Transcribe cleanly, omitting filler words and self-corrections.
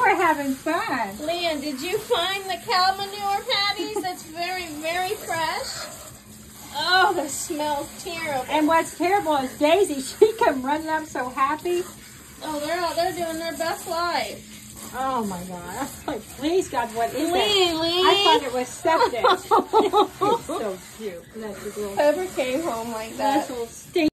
we're having fun. Leah, did you find the cow manure patties? That's very, very fresh. Oh, the smell's terrible. And what's terrible is Daisy, she come running up so happy. Oh, they're out there doing their best life. Oh my God. I was like, please God, what is Lee, that? Lee. I thought it was septic. It's so cute. That's a little, Whoever came home like that. nice little stinky.